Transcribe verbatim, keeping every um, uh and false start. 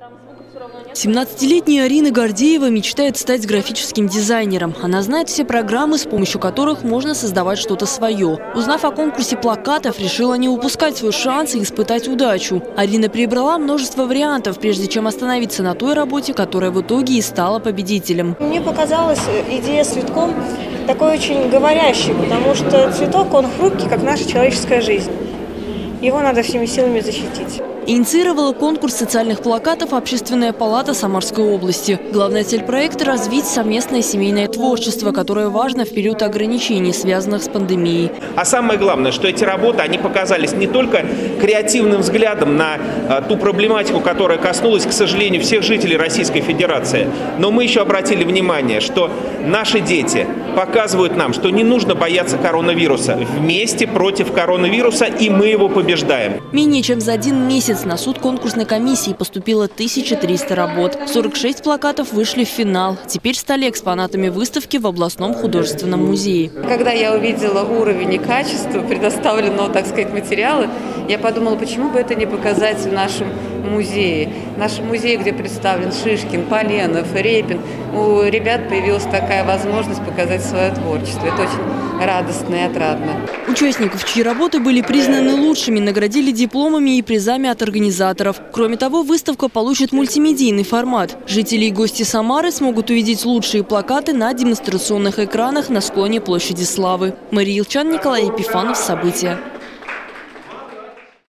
семнадцатилетняя Арина Гордеева мечтает стать графическим дизайнером. Она знает все программы, с помощью которых можно создавать что-то свое. Узнав о конкурсе плакатов, решила не упускать свой шанс и испытать удачу. Арина перебрала множество вариантов, прежде чем остановиться на той работе, которая в итоге и стала победителем. Мне показалась идея с цветком такой очень говорящей, потому что цветок, он хрупкий, как наша человеческая жизнь. Его надо всеми силами защитить. Инициировала конкурс социальных плакатов Общественная палата Самарской области. Главная цель проекта – развить совместное семейное творчество, которое важно в период ограничений, связанных с пандемией. А самое главное, что эти работы, они показались не только креативным взглядом на а, ту проблематику, которая коснулась, к сожалению, всех жителей Российской Федерации, но мы еще обратили внимание, что наши дети показывают нам, что не нужно бояться коронавируса. Вместе против коронавируса, и мы его побеждаем. Менее чем за один месяц на суд конкурсной комиссии поступило тысяча триста работ. сорок шесть плакатов вышли в финал. Теперь стали экспонатами выставки в областном художественном музее. Когда я увидела уровень и качество предоставленного, так сказать, материала, я подумала, почему бы это не показать в нашем музее. В нашем музее, где представлен Шишкин, Поленов, Репин, у ребят появилась такая возможность показать свое творчество. Это очень радостно и отрадно. Участников, чьи работы были признаны лучшими, наградили дипломами и призами от организаторов. Кроме того, выставка получит мультимедийный формат. Жители и гости Самары смогут увидеть лучшие плакаты на демонстрационных экранах на склоне площади Славы. Мария Илчан, Николай Епифанов. События.